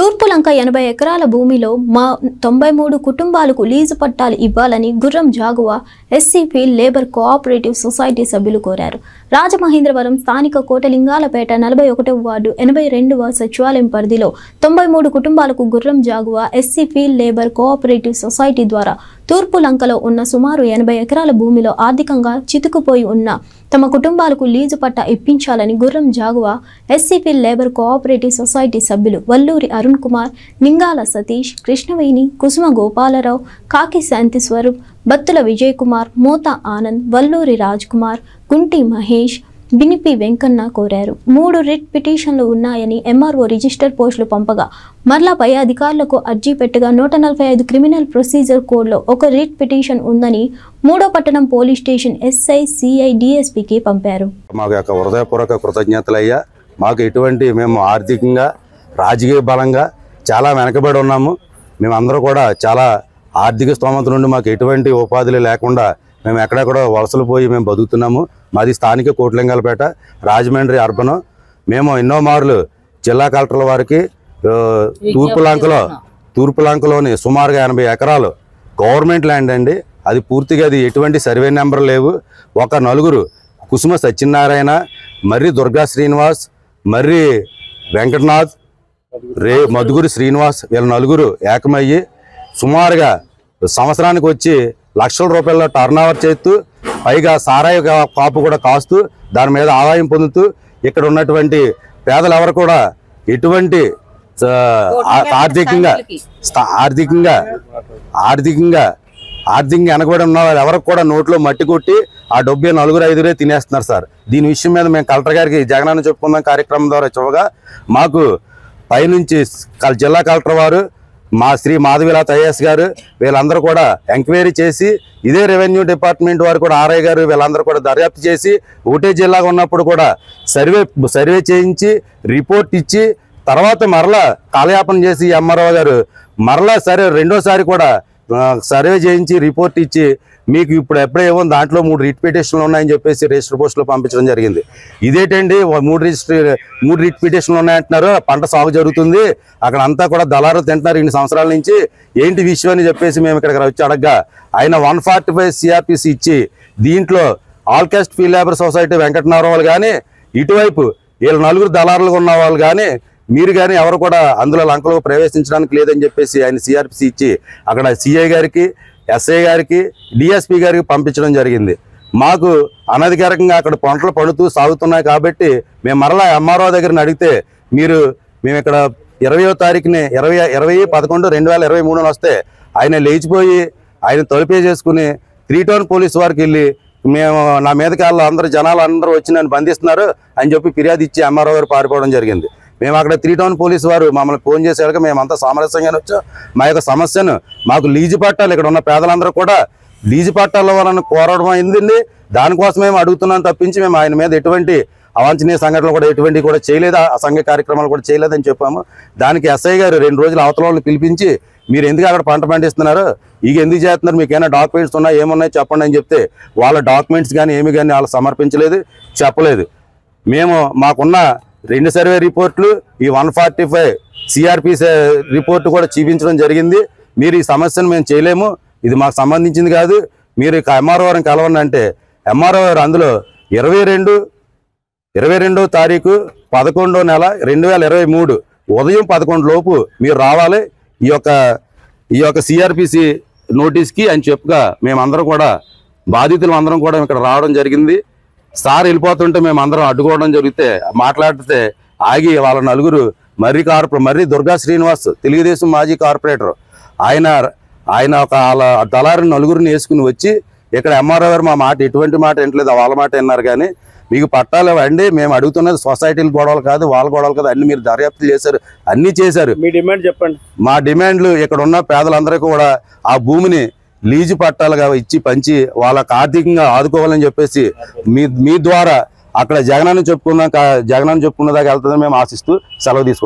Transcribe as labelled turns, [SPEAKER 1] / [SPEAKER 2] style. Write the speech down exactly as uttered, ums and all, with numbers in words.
[SPEAKER 1] తూర్పులంక ఎనభై ఎకరాల భూమిలో మా తొంభై మూడు కుటుంబాలకు లీజు పట్టాలు ఇవ్వాలని Gurram Jashuva SC field labour cooperative society సభ్యులు కోరారు. రాజమహేంద్రవరం స్థానిక కోటలింగాలపేట నలభై ఒకటవ వార్డు ఎనభై రెండవ సచివాలయం పరిధిలో తొంభై మూడు కుటుంబాలకు Gurram Jashuva SC field labour cooperative society ద్వారా తూర్పులంకలో ఉన్న సుమారు ఎనభై ఎకరాల భూమిలో ఆర్థికంగా చితుకుపోయి ఉన్న తమ కుటుంబాలకు లీజు పట్టా ఇప్పించాలని Gurram Jashuva SC field labour cooperative society సభ్యులు వల్లూరి అరుణ్ కుమార్, నింగాల సతీష్, కృష్ణవేణి, కుసుమ గోపాలరావు, కాకి శాంతి స్వరూప్, బత్తుల విజయ్ కుమార్, మోతా ఆనంద్, వల్లూరి రాజ్ కుమార్, గుంటి మహేష్, బినిపి వెంకన్న కోరారు. మూడు రిట్ పిటిషన్లు ఉన్నాయని ఎంఆర్ఓ రిజిస్టర్ పోస్టులు పంపగా మరలా పై అధికారులకు అర్జీ పెట్టగా నూట నలభై ఐదు క్రిమినల్ ప్రొసీజర్ కోడ్లో ఒక రిట్ పిటిషన్ ఉందని మూడో పట్టణం పోలీస్ స్టేషన్ ఎస్ఐ సిఐ డిఎస్పీకి పంపారు.
[SPEAKER 2] మాకు యొక్క హృదయపూర్వక కృతజ్ఞతలయ్యా. మాకు ఎటువంటి మేము ఆర్థికంగా రాజకీయ బలంగా చాలా వెనకబడి ఉన్నాము. మేమందరూ కూడా చాలా ఆర్థిక స్తోమత నుండి మాకు ఎటువంటి ఉపాధులు లేకుండా మేము ఎక్కడెక్కడో వలసలు పోయి మేము బతుకుతున్నాము. మాది స్థానిక కోటలింగాలపేట, రాజమండ్రి అర్బను. మేము ఎన్నో మార్లు జిల్లా కలెక్టర్ల వారికి తూర్పులంకలో తూర్పులంకలోని సుమారుగా ఎనభై ఎకరాలు గవర్నమెంట్ ల్యాండ్ అండి. అది పూర్తిగా అది ఎటువంటి సర్వే నెంబర్ లేవు. ఒక నలుగురు కుసుమ సత్యనారాయణ, మర్రి దుర్గా శ్రీనివాస్, మర్రి వెంకటనాథ్, రే మధుగురి శ్రీనివాస్ వీళ్ళ నలుగురు ఏకమయ్యి సుమారుగా సంవత్సరానికి వచ్చి లక్షల రూపాయల టర్న్ ఓవర్ చేస్తూ పైగా సారాయి కాపు కూడా కాస్తూ దాని మీద ఆదాయం పొందుతూ ఇక్కడ ఉన్నటువంటి పేదలు ఎవరు కూడా ఎటువంటి ఆర్థికంగా ఆర్థికంగా ఆర్థికంగా ఆర్థికంగా వెనకబడి ఉన్న వాళ్ళు ఎవరికి కూడా నోట్లో మట్టి కొట్టి ఆ డబ్బే నలుగురు ఐదుగురే తినేస్తున్నారు సార్. దీని విషయం మీద మేము కలెక్టర్ గారికి జగనన్న చెప్పుకుందాం కార్యక్రమం ద్వారా చూడగా మాకు పైనుంచి జిల్లా కలెక్టర్ వారు, మా శ్రీ మాధవిలాత్ ఐఏఎస్ గారు వీళ్ళందరూ కూడా ఎంక్వైరీ చేసి, ఇదే రెవెన్యూ డిపార్ట్మెంట్ వారు కూడా ఆర్ఐ గారు వీళ్ళందరూ కూడా దర్యాప్తు చేసి ఒకటే జిల్లాగా ఉన్నప్పుడు కూడా సర్వే సర్వే చేయించి రిపోర్ట్ ఇచ్చి తర్వాత మరలా కాలయాపన చేసి ఎంఆర్ఓ గారు మరలా సరే రెండోసారి కూడా సర్వే చేయించి రిపోర్ట్ ఇచ్చి మీకు ఇప్పుడు ఎప్పుడే ఏమో దాంట్లో మూడు రిట్ పిటిషన్లు ఉన్నాయని చెప్పేసి రిజిస్టర్ పోస్టులో పంపించడం జరిగింది. ఇదేంటండి మూడు రిజిస్టర్ మూడు రిట్ పిటిషన్లు ఉన్నాయంటున్నారు, పంట సాగు జరుగుతుంది, అక్కడ అంతా కూడా దళారులు తింటున్నారు ఇన్ని సంవత్సరాల నుంచి, ఏంటి విషయం అని చెప్పేసి మేము ఇక్కడికి వచ్చి అడగగా ఆయన వన్ ఫార్టీ ఫైవ్ సిఆర్పిసి ఇచ్చి దీంట్లో all caste field labour society Venkatanarayana వాళ్ళు కానీ ఇటువైపు వీళ్ళ నలుగురు దళారులుగా ఉన్న వాళ్ళు కానీ మీరు కానీ ఎవరు కూడా అందులో లంకలో ప్రవేశించడానికి లేదని చెప్పేసి ఆయన సిఆర్పిసి ఇచ్చి అక్కడ సిఐ గారికి, ఎస్ఐ గారికి, డిఎస్పీ గారికి పంపించడం జరిగింది. మాకు అనధికారికంగా అక్కడ పంటలు పడుతూ సాగుతున్నాయి కాబట్టి మేము మరలా ఎంఆర్ఓ దగ్గరని అడిగితే మీరు మేము ఇక్కడ ఇరవయో తారీఖుని ఇరవై ఇరవై పదకొండు రెండు వేల ఇరవై మూడున వస్తే ఆయన లేచిపోయి ఆయన తొలిపే చేసుకుని త్రీ టౌన్ పోలీస్ వారికి వెళ్ళి మేము నా మీదకి వాళ్ళు అందరూ జనాలు అందరూ వచ్చి నన్ను బంధిస్తున్నారు అని చెప్పి ఫిర్యాదు ఇచ్చి ఎంఆర్ఓ గారు పారిపోవడం జరిగింది. మేము అక్కడ త్రీ టౌన్ పోలీస్ వారు మమ్మల్ని ఫోన్ చేసేవాళ్ళకి మేమంతా సామరస్యంగానే వచ్చాం. మా యొక్క సమస్యను మాకు లీజు పట్టాలు ఇక్కడ ఉన్న పేదలందరూ కూడా లీజు పట్టాల వాళ్ళని కోరడం అయిందండి. దానికోసం మేము అడుగుతున్నాం తప్పించి మేము ఆయన మీద ఎటువంటి అవాంఛనీయ సంఘటనలు కూడా ఎటువంటి కూడా చేయలేదు, అసంఘ కార్యక్రమాలు కూడా చేయలేదని చెప్పాము. దానికి ఎస్ఐ గారు రెండు రోజులు అవతల వాళ్ళని పిలిపించి మీరు ఎందుకు అక్కడ పంట పండిస్తున్నారు, ఇక ఎందుకు చేస్తున్నారు, మీకు ఏమైనా డాక్యుమెంట్స్ ఉన్నాయి ఏమున్నాయి చెప్పండి అని చెప్తే వాళ్ళ డాక్యుమెంట్స్ కానీ ఏమి కానీ వాళ్ళు సమర్పించలేదు, చెప్పలేదు. మేము మాకున్న రెండు సర్వే రిపోర్ట్లు ఈ one forty five CRP report కూడా చూపించడం జరిగింది. మీరు ఈ సమస్యను మేము చేయలేము, ఇది మాకు సంబంధించింది కాదు, మీరు ఇక ఎంఆర్ఓ వారిని కలవండి అంటే ఎంఆర్ఓ వారు అందులో ఇరవై రెండు ఇరవై రెండో తారీఖు పదకొండో నెల రెండు వేల ఇరవై మూడు ఉదయం పదకొండు లోపు మీరు రావాలి ఈ యొక్క ఈ యొక్క సిఆర్పిసి నోటీస్కి అని చెప్పుగా మేమందరం కూడా బాధితులు అందరం కూడా ఇక్కడ రావడం జరిగింది. సార్ వెళ్ళిపోతుంటే మేము అందరం అడ్డుకోవడం జరిగితే మాట్లాడితే ఆగి వాళ్ళ నలుగురు మర్రి కార్పొ మర్రి దుర్గా శ్రీనివాస్ తెలుగుదేశం మాజీ కార్పొరేటర్ ఆయన ఆయన ఒక వాళ్ళ దళారుని నలుగురిని వేసుకుని వచ్చి ఇక్కడ ఎంఆర్ఓ గారు మా మాట ఎటువంటి మాట వినట్లేదు, వాళ్ళ మాట విన్నారు కానీ మీకు పట్టాలు అండి మేము అడుగుతున్నది సొసైటీల గొడవలు కాదు, వాళ్ళ గొడవలు కాదు, అన్ని మీరు దర్యాప్తు చేశారు, అన్ని చేశారు.
[SPEAKER 3] మీ డిమాండ్ చెప్పండి.
[SPEAKER 2] మా డిమాండ్లు ఇక్కడ ఉన్న పేదలందరికీ కూడా ఆ భూమిని లీజు పట్టాలుగా ఇచ్చి పంచి వాళ్ళకి ఆర్థికంగా ఆదుకోవాలని చెప్పేసి మీ మీ ద్వారా అక్కడ జగనన్న చెప్పుకున్నాక జగనన్న చెప్పుకున్న దాకా వెళ్తుందని మేము ఆశిస్తూ సెలవు తీసుకుంటాం.